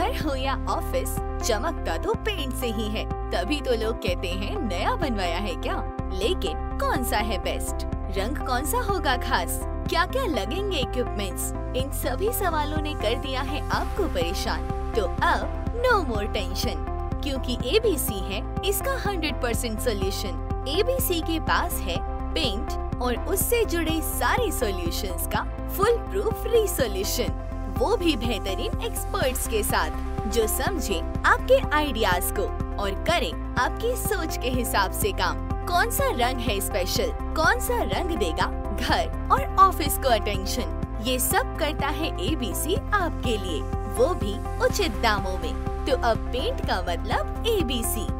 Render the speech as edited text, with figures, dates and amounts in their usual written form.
घर हो या ऑफिस, चमकता तो पेंट से ही है, तभी तो लोग कहते हैं नया बनवाया है क्या। लेकिन कौन सा है बेस्ट, रंग कौन सा होगा खास, क्या क्या लगेंगे इक्विपमेंट्स, इन सभी सवालों ने कर दिया है आपको परेशान। तो अब नो मोर टेंशन, क्योंकि ABC है इसका 100% सोल्यूशन। ABC के पास है पेंट और उससे जुड़े सारे सॉल्यूशंस का फुल प्रूफ रिसोल्यूशन, वो भी बेहतरीन एक्सपर्ट्स के साथ जो समझे आपके आइडियाज को और करे आपकी सोच के हिसाब से काम। कौन सा रंग है स्पेशल, कौन सा रंग देगा घर और ऑफिस को अटेंशन, ये सब करता है ABC आपके लिए, वो भी उचित दामों में। तो अब पेंट का मतलब ABC।